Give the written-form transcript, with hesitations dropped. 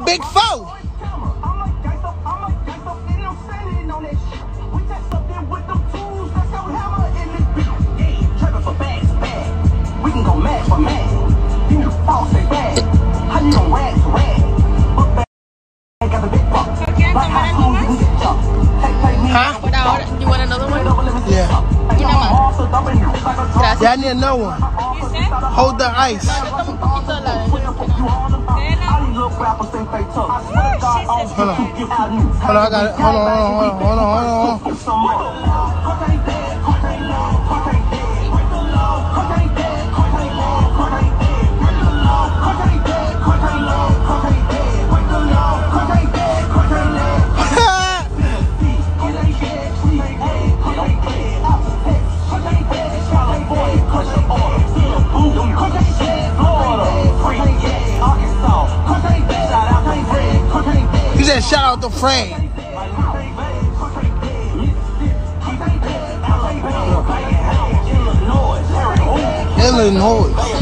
Big Foe. We can go mad for mad. You false and bad. How you gon' rag to rag? Look back, got the big buck. Like high school, you can get jumped. Huh? You want another one? Yeah. Una más. Gracias. Yeah, I need another one. Hold the ice. Yo tomo un poquito de la de Hold on. Hold on, I got it. Hold on. He said, shout out to Frank. Illinois.